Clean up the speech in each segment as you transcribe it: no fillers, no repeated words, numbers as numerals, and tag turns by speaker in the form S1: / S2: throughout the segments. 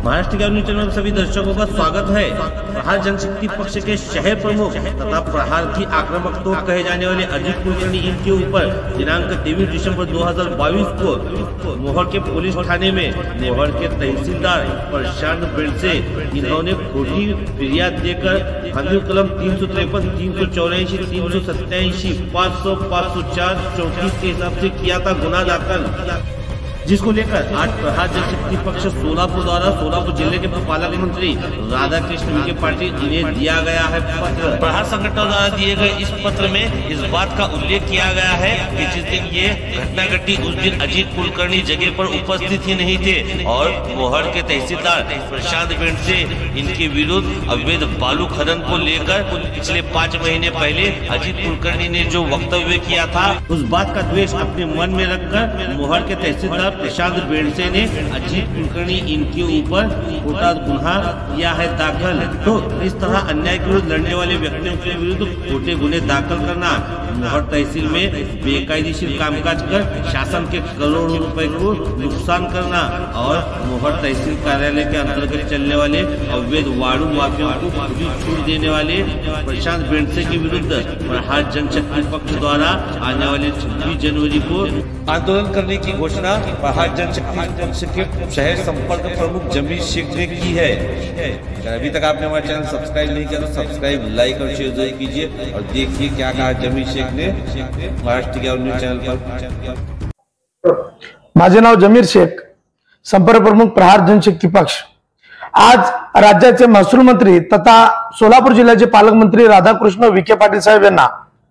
S1: महाराष्ट्र के news channel में सभी दर्शकों का स्वागत है। प्रहार जनशक्ति पक्ष के शहर प्रमुख तथा प्रहार की आक्रामक तोप कहे जाने वाले अजीत कुलकर्णी इनके ऊपर दिनांक 23 दिसंबर 2022 को मोहर के पुलिस थाने में मोहर के तहसीलदार प्रशांत बेंडसे इन्होंने खोटी फिरियाद देकर कानूनी कलम 353, 384, 387, 500, 504, 34 के हिसाब से किया था गुना दाखिल, जिसको लेकर आज प्रहार जनशक्ति पक्ष सोलापुर द्वारा सोलापुर जिले के पालक मंत्री राधाकृष्ण विखे पाटिल इन्हें दिया गया है पत्र। प्रहार संगठन द्वारा दिए गए इस पत्र में इस बात का उल्लेख किया गया है कि जिस दिन ये घटना घटी उस दिन अजीत कुलकर्णी जगह पर उपस्थित ही नहीं थे और मोहर के तहसीलदार प्रशांत बेंडसे इनके विरुद्ध अवैध बालू खनन को लेकर पिछले 5 महीने पहले अजीत कुलकर्णी ने जो वक्तव्य किया था उस बात का द्वेष अपने मन में रखकर मोहर के तहसीलदार प्रशांत बेंडसे ने अजीत कुलकर्णी इनके ऊपर खोटा गुनाह किया है दाखिल। तो इस तरह अन्याय के विरुद्ध लड़ने वाले व्यक्तियों के विरुद्ध खोटे गुने दाखिल करना, मोहर तहसील में बेकायदेशीर कामकाज कर शासन के करोड़ों रुपए को नुकसान करना और मोहर तहसील कार्यालय के अंतर्गत चलने वाले अवैध वाड़ू माफियों को खुली छूट देने वाले प्रशांत बेंडसे के विरुद्ध प्रहार जनशक्ति पक्ष द्वारा आने वाले 26 जनवरी को आंदोलन करने की घोषणा प्रहार जनशक्ति पक्ष के शहर संपर्क प्रमुख जमीर शेख ने की है। अभी तक आपने हमारा चैनल सब्सक्राइब नहीं किया तो सब्सक्राइब, लाइक और शेयर जरूर कीजिए और देखिए क्या कहा जमीर शेख ने महाराष्ट्र के न्यूज चैनल पर।
S2: माझे नाव जमीर शेख, संपर्क प्रमुख प्रहार जनशक्ती पक्ष। आज राज्याचे महसूल मंत्री तथा सोलापूर जिल्ह्याचे पालकमंत्री राधाकृष्ण विखे पाटील साहेब यांना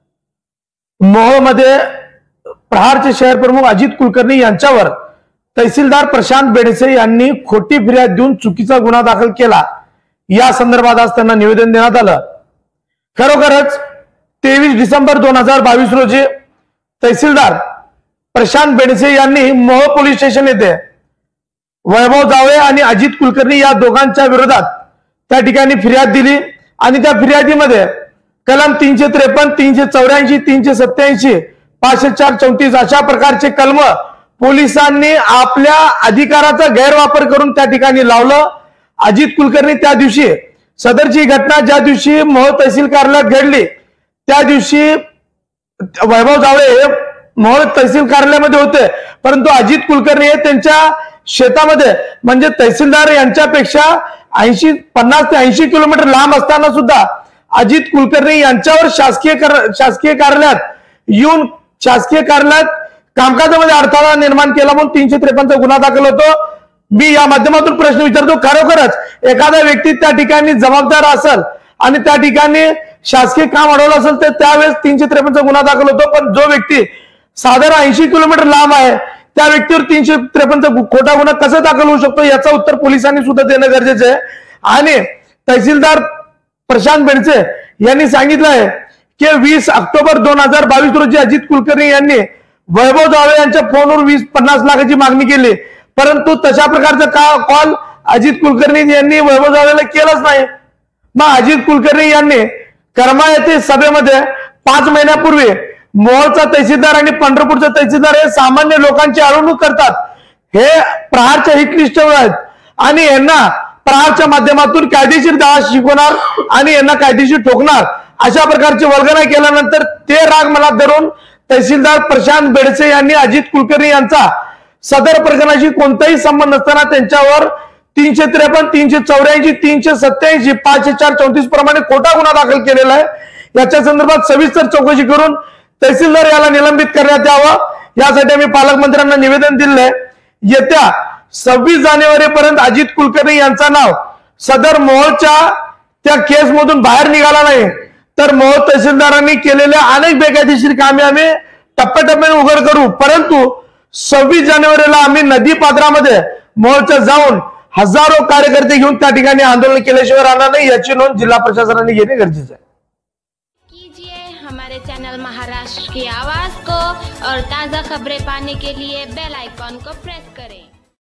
S2: मोहोळमध्ये प्रहारचे शहर प्रमुख अजित कुलकर्णी यांच्यावर तहसीलदार प्रशांत बेंडसे यांनी खोटी फिर्याद देऊन चुकीचा गुन्हा दाखल केला। या संदर्भात आज त्यांना निवेदन देण्यात आलं। खरोखरच 23 डिसेंबर 2022 रोजी तहसीलदार प्रशांत बेंडसे यांनी मोहोळ पोलीस स्टेशन येथे वैभव जावळे आणि अजित कुलकर्णी या दोघांच्या विरोधात त्या ठिकाणी फिर्याद दिली आणि त्या फिर्यादीमध्ये कलम 353, 384, 387, 504, 34 अशा प्रकारचे कलम पोलिसांनी आपल्या अधिकाराचा गैरवापर करून त्या ठिकाणी लावलं। अजित कुलकर्णी त्या दिवशी सदरची घटना ज्या दिवशी मोहोळ तहसील कार्यालयात घडली त्या दिवशी वैभव जावळे हे मोहोळ तहसील कार्यालयामध्ये होते, परंतु अजित कुलकर्णी हे त्यांच्या शेतामध्ये म्हणजे तहसीलदार यांच्यापेक्षा 50 ते 80 किलोमीटर लांब असताना सुद्धा अजित कुलकर्णी यांच्यावर शासकीय कार्यालयात येऊन शासकीय कार्यालयात कामकाजामध्ये अडथळा निर्माण केला म्हणून 353 चा गुन्हा दाखल होतो। मी या माध्यमातून प्रश्न विचारतो, खरोखरच एखादा व्यक्ती त्या ठिकाणी जबाबदार असेल आणि त्या ठिकाणी शासकीय काम अडवलं असेल तर त्यावेळेस 353 चा गुन्हा दाखल होतो, पण जो व्यक्ती साधारण 80 किलोमीटर लांब आहे त्या व्यक्तीवर 353 चा खोटा गुन्हा कसा दाखल होऊ शकतो याचं उत्तर पोलिसांनी सुद्धा देणं गरजेचं आहे। आणि तहसीलदार प्रशांत बेंडसे यांनी सांगितलं आहे की 20 ऑक्टोबर 2022 रोजी अजित कुलकर्णी यांनी वैभव जावळे यांच्या फोनवर 20-50 लाखाची मागणी केली, परंतु तशा प्रकारचा कॉल अजित कुलकर्णी यांनी वैभव जावळेला केलाच नाही। मग अजित कुलकर्णी यांनी कर्मा येथे सभेमध्ये 5 महिन्यापूर्वी मोहोळचा तहसीलदार आणि पंढरपूरचा तहसीलदार हे सामान्य लोकांची अडवणूक करतात, हे प्रहारच्या हितनिष्ठ आहेत आणि यांना प्रहारच्या माध्यमातून कायदेशीर दावा शिकवणार आणि यांना कायदेशीर ठोकणार अशा प्रकारची वल्गना केल्यानंतर ते राग मनात धरून तहसीलदार प्रशांत बेंडसे यांनी अजित कुलकर्णी यांचा सदर प्रकरणाशी कोणताही संबंध नसताना त्यांच्यावर 353, 384, 387, 504, 34 प्रमाणे खोटा गुन्हा दाखल केलेला आहे। याच्या संदर्भात सविस्तर चौकशी करून तहसीलदार याला निलंबित करण्यात यावं यासाठी आम्ही पालकमंत्र्यांना निवेदन दिले। येत्या 26 जानेवारी पर्यंत अजित कुलकर्णी यांचा नाव सदर मोहोळच्या त्या केस मधून बाहेर निघाला नाही तर मोहोळ तहसीलदारांनी केलेल्या अनेक बेकायदेशीर कामे आम्ही टप्प्याटप्प्याने उघड करू, परंतु 26 जानेवारीला आम्ही नदी पात्रामध्ये मोहोळच्या जाऊन हजारो कार्यकर्ते घेऊन त्या ठिकाणी आंदोलन केल्याशिवाय राहणार नाही याची नोंद जिल्हा प्रशासनाने घेणे गरजेचे आहे।
S3: कीजिए हमारे चैनल महाराष्ट्र की आवाज को और ताज़ा खबरें पाने के लिए बेल आइकॉन को प्रेस करें।